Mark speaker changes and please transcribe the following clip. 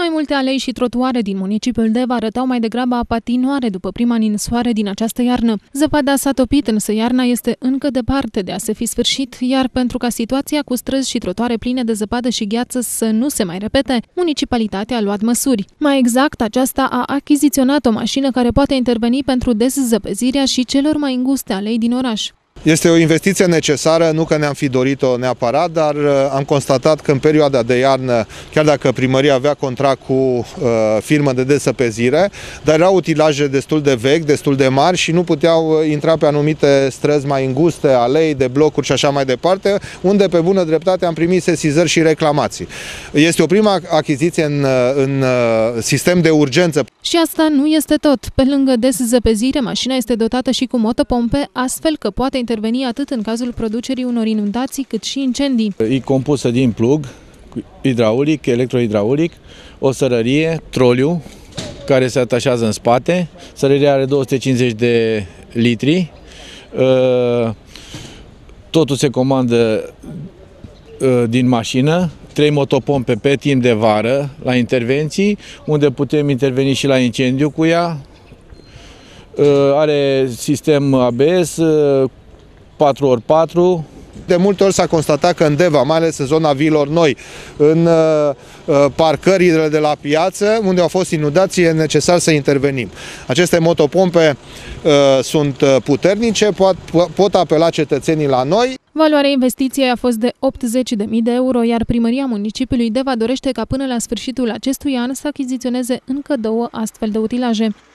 Speaker 1: Mai multe alei și trotuare din municipiul Deva arătau mai degrabă apatinoare după prima ninsoare din această iarnă. Zăpada s-a topit, însă iarna este încă departe de a se fi sfârșit, iar pentru ca situația cu străzi și trotuare pline de zăpadă și gheață să nu se mai repete, municipalitatea a luat măsuri. Mai exact, aceasta a achiziționat o mașină care poate interveni pentru deszăpezirea și celor mai înguste alei din oraș.
Speaker 2: Este o investiție necesară, nu că ne-am fi dorit-o neapărat, dar am constatat că în perioada de iarnă, chiar dacă primăria avea contract cu firmă de desăpezire, dar erau utilaje destul de vechi, destul de mari și nu puteau intra pe anumite străzi mai înguste, alei, de blocuri și așa mai departe, unde pe bună dreptate am primit sesizări și reclamații. Este o prima achiziție în sistem de urgență.
Speaker 1: Și asta nu este tot. Pe lângă deszăpezire, mașina este dotată și cu motopompe, astfel că poate interveni atât în cazul producerii unor inundații, cât și incendii.
Speaker 3: E compusă din plug, hidraulic, electrohidraulic, o sărărie, troliu, care se atașează în spate. Sărăria are 250 de litri. Totul se comandă din mașină. 3 motopompe pe timp de vară la intervenții, unde putem interveni și la incendiu cu ea. Are sistem ABS 4x4.
Speaker 2: De multe ori s-a constatat că în Deva, mai ales în zona viilor noi, în parcările de la piață, unde au fost inundații, e necesar să intervenim. Aceste motopompe sunt puternice, pot apela cetățenii la noi.
Speaker 1: Valoarea investiției a fost de 80.000 de euro, iar primăria municipiului Deva dorește ca până la sfârșitul acestui an să achiziționeze încă 2 astfel de utilaje.